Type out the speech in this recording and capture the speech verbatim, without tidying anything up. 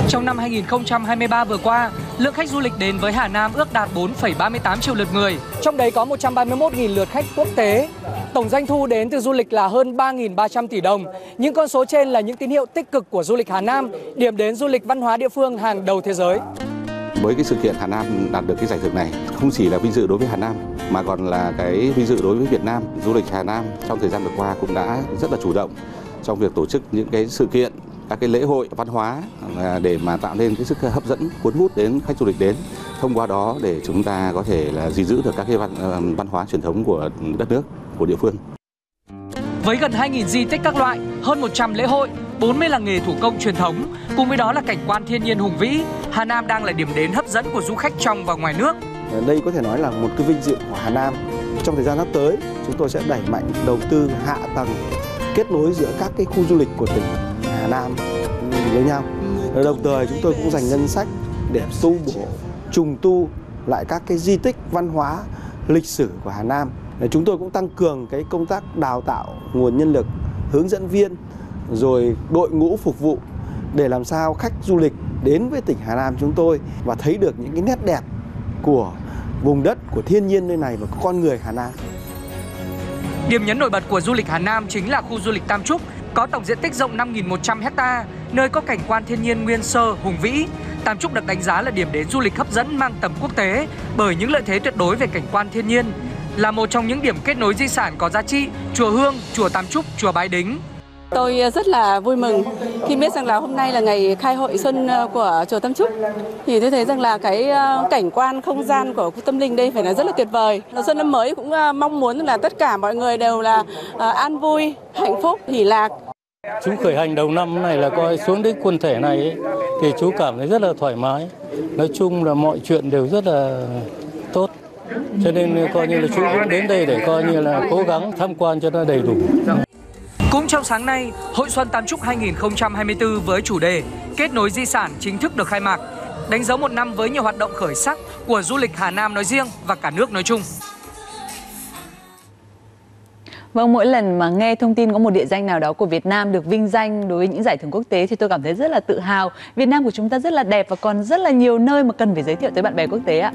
Trong năm hai nghìn không trăm hai mươi ba vừa qua, lượng khách du lịch đến với Hà Nam ước đạt bốn phẩy ba mươi tám triệu lượt người. Trong đấy có một trăm ba mươi mốt nghìn lượt khách quốc tế. Tổng doanh thu đến từ du lịch là hơn ba nghìn ba trăm tỷ đồng. Những con số trên là những tín hiệu tích cực của du lịch Hà Nam, điểm đến du lịch văn hóa địa phương hàng đầu thế giới. Với cái sự kiện Hà Nam đạt được cái giải thưởng này, không chỉ là vinh dự đối với Hà Nam mà còn là cái vinh dự đối với Việt Nam. Du lịch Hà Nam trong thời gian vừa qua cũng đã rất là chủ động trong việc tổ chức những cái sự kiện, các cái lễ hội văn hóa để mà tạo nên cái sức hấp dẫn, cuốn hút đến khách du lịch đến. Thông qua đó để chúng ta có thể là gìn giữ được các cái văn, văn hóa truyền thống của đất nước, của địa phương. Với gần hai nghìn di tích các loại, hơn một trăm lễ hội, bốn mươi làng nghề thủ công truyền thống, cùng với đó là cảnh quan thiên nhiên hùng vĩ, Hà Nam đang là điểm đến hấp dẫn của du khách trong và ngoài nước. Đây có thể nói là một cái vinh dự của Hà Nam. Trong thời gian sắp tới, chúng tôi sẽ đẩy mạnh đầu tư hạ tầng, kết nối giữa các cái khu du lịch của tỉnh Hà Nam với nhau. Đồng thời chúng tôi cũng dành ngân sách để tu bổ, trùng tu lại các cái di tích văn hóa lịch sử của Hà Nam. Chúng tôi cũng tăng cường cái công tác đào tạo nguồn nhân lực, hướng dẫn viên, rồi đội ngũ phục vụ để làm sao khách du lịch đến với tỉnh Hà Nam chúng tôi và thấy được những cái nét đẹp của vùng đất, của thiên nhiên nơi này và của con người Hà Nam. Điểm nhấn nổi bật của du lịch Hà Nam chính là khu du lịch Tam Trúc, có tổng diện tích rộng năm nghìn một trăm héc ta, nơi có cảnh quan thiên nhiên nguyên sơ, hùng vĩ. Tam Trúc được đánh giá là điểm đến du lịch hấp dẫn mang tầm quốc tế bởi những lợi thế tuyệt đối về cảnh quan thiên nhiên. Là một trong những điểm kết nối di sản có giá trị, chùa Hương, chùa Tam Trúc, chùa Bái Đính. Tôi rất là vui mừng khi biết rằng là hôm nay là ngày khai hội xuân của chùa Tam Trúc. Thì tôi thấy rằng là cái cảnh quan không gian của khu tâm linh đây phải là rất là tuyệt vời. Xuân năm mới cũng mong muốn là tất cả mọi người đều là an vui, hạnh phúc, hỷ lạc. Chú khởi hành đầu năm này là coi xuống đến quần thể này ấy, thì chú cảm thấy rất là thoải mái. Nói chung là mọi chuyện đều rất là tốt. Cho nên coi như là chú cũng đến đây để coi như là cố gắng tham quan cho nó đầy đủ. Cũng trong sáng nay, Hội Xuân Tam Trúc hai nghìn không trăm hai mươi tư với chủ đề Kết nối di sản chính thức được khai mạc, đánh dấu một năm với nhiều hoạt động khởi sắc của du lịch Hà Nam nói riêng và cả nước nói chung. Vâng, mỗi lần mà nghe thông tin có một địa danh nào đó của Việt Nam được vinh danh đối với những giải thưởng quốc tế thì tôi cảm thấy rất là tự hào. Việt Nam của chúng ta rất là đẹp và còn rất là nhiều nơi mà cần phải giới thiệu tới bạn bè quốc tế ạ.